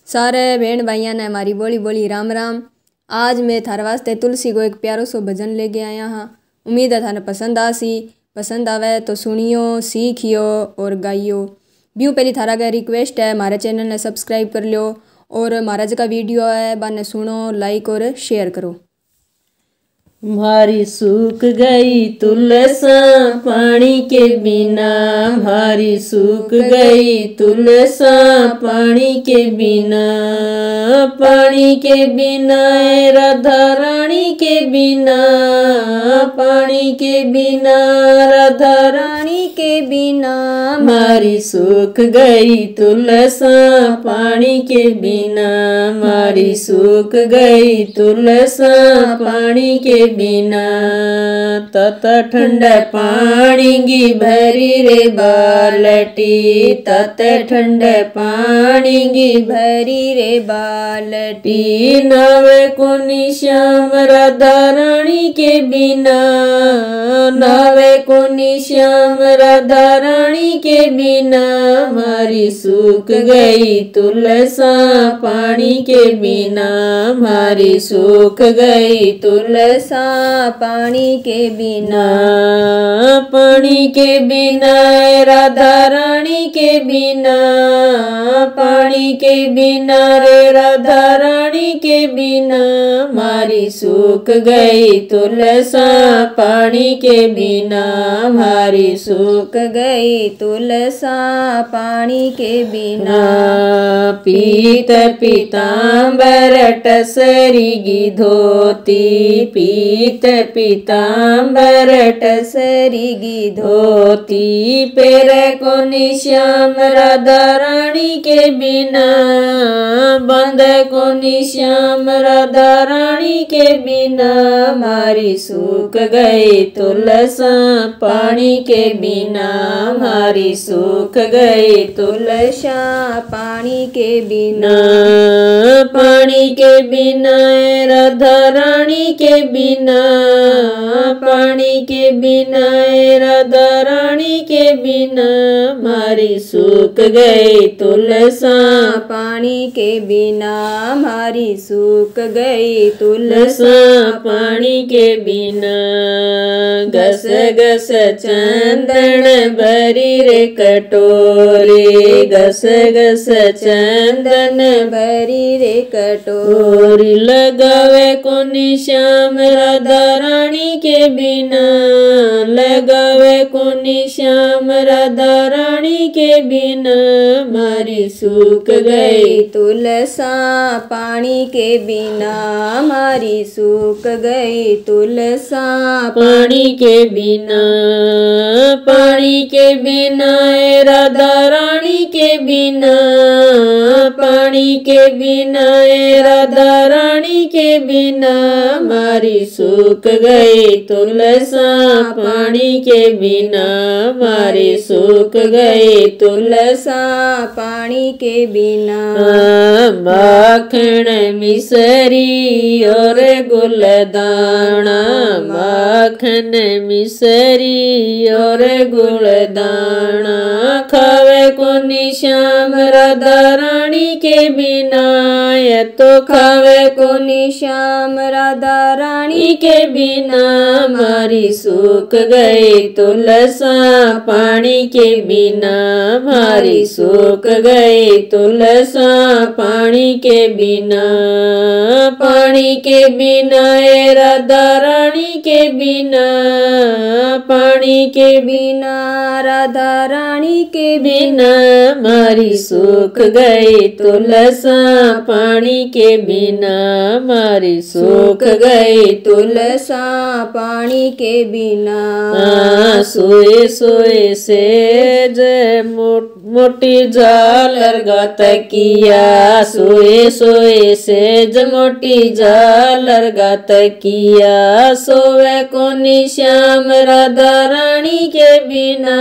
सारे बहन भाइयों ने हमारी बोली बोली राम राम। आज मैं थारे वास्ते तुलसी को एक प्यारो सो भजन लेके आया हाँ। उम्मीद है थाने पसंद आसी। पसंद आवे तो सुनियो, सीखियो और गाइयो। ब्यू पहली थारा का रिक्वेस्ट है हमारे चैनल ने सब्सक्राइब कर लियो और हमारा जगह वीडियो है बाने सुनो, लाइक और शेयर करो। भारी सूख गई तुलसा पानी के बिना, भारी सूख गई तुलसा पानी के बिना, पानी के बिना राधा रानी के बिना, पानी के बिना राधा रानी के बिना, मारी सूख गई तुलसा पानी के बिना, मारी सूख गई तुलसा पानी के बिना। तत ठंडा पानी गी भरी रे बालटी, तत ठंडा पानी गी भरी रे बालटी, नावे कोनी श्याम राधा रानी के बिना, नावे कोनी श्याम राधा रानी के बिना, मारी सूख गई तुलसा पानी के बिना, मारी सूख गई तुलसा पानी के बिना, पानी के बिना राधा रानी के बिना, पानी के बिना रे राधा रानी के बिना, मारी सूख गई तुलसा पानी के बिना, मारी सूख गई तुलसा पानी के बिना। पीत पीताम्बर टसरी गी धोती, पीत पीताम्बर टसरी गी धोती, पेरे कोनी श्याम राधा रानी के बिना, बंद कोनी श्याम राधा रानी के बिना, मारी सूख गई तुलसा पानी के बिना, मारी सूख गई तुलसा पानी के बिना, पानी के बिना राधा रानी के बिना, पानी के बिना राधा रानी के बिना, मारी सूख गई तुलसा पानी के बिना, मारी सूख गई तुलसा पानी के बिना। घस घस चंदन भरी रे कटोरी, घस घस चंदन भरी रे कटोरी, लगावे कोनी श्याम राधा रानी के बिना, लगावे कोनी श्याम राधा रानी के बिना, मारी सूख गई तुलसा पानी के बिना, मारी सूख गई तुलसा पानी के बिना, पानी के बिना राधा रानी के बिना, पानी के बिना राधा रानी के बिना, मारी सूख गई तुलसा पानी के बिना, मारी सूख गई तुलसा पानी के बिना। माखन मिसरी और गुलदाना, माखन मिसरी और गुलदाना, खावे कोनी श्याम राधा रानी के बिना, ये तो खावे कोनी श्याम राधा रानी के बिना, मारी सूख गई तुलसा पानी के बिना, मारी सूख गई तुलसा पानी के बिना, पानी के बिना राधा रानी के बिना, पानी के बिना राधा रानी के बिना, मारी सूख गई तुलसा पानी के बिना, मारी सूख गई तुलसा पानी के बिना। सोए सोए सेज मोटी झालर गात किया, सोए सोए सेज मोटी झालर गात किया, सोवे कोनी श्याम राधा रानी के बिना,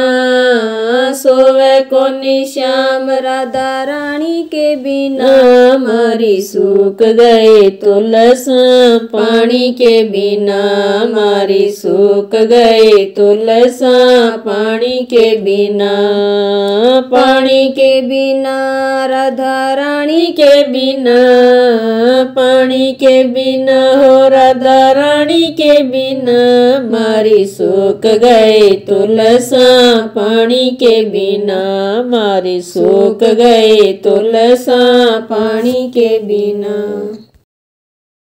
सोवे कोनी श्याम राधा रानी के बिना, मारी मारी सूख गए तुलसा पानी के बिना मारी सूख गए तुलसा पानी के बिना पानी के बिना राधा रानी के बिना पानी के बिना हो राधा रानी के बिना मारी सूख गए तुलसा पानी के बिना मारी सूख गए तुलसा पानी के बिना।